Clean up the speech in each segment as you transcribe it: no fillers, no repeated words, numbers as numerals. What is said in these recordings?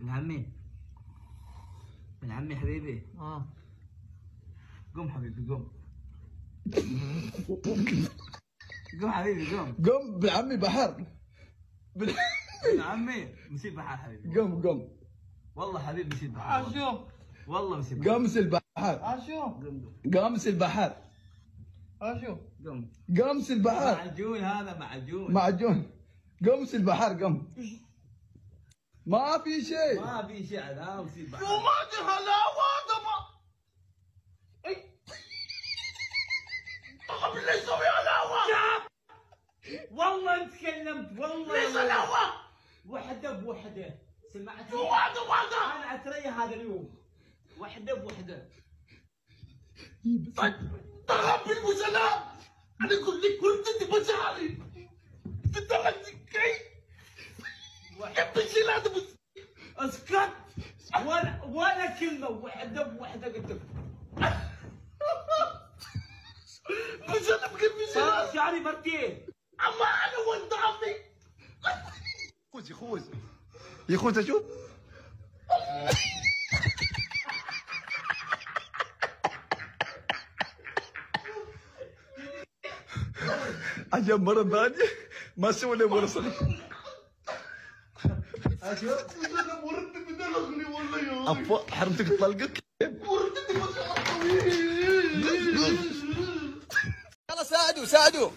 ابن عمي ابن عمي حبيبي. قم حبيبي قم. قم حبيبي قم. قم ابن عمي بحر. ابن عمي مصيب بحر حبيبي. قم. والله حبيبي مصيب بحر. اشوف. والله مصيب بحر. قامس البحر. اشوف. قامس البحر. اشوف. قم. قامس البحر. معجون هذا معجون. معجون. قامس البحر قم. ما في شيء. ما في شيء لا مصيب بحر. وما هلاوه دبا. طب ليش سوي هلاوه؟ والله تكلمت والله. ليش هلاوه؟ وحده بوحده سمعت. واحده. انا اتريا هذا اليوم وحده بوحده. طيب تغبي المسلم. انا اقول لك كنت انت بشعري. تتغدي كي. كيف تشيل هذا اسكت. ولا كلمه وحده بوحده قلت لك. مسلم كيف يصير؟ شعري مرتين. اما انا ولد عمي. يخوز اشوف. عجب مرة ثانية ما سوى لي مرة صحيح. اشوف انا مرت بدلغني والله يا أفا حرمتك طلقك. مرت ما شاء الله. يلا ساعدوا.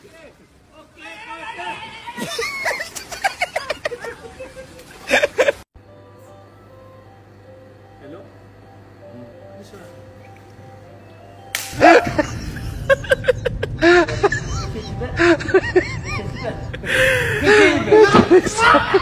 هلو